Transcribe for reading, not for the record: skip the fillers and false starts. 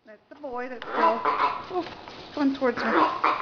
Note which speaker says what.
Speaker 1: That's the boy that's still coming towards me.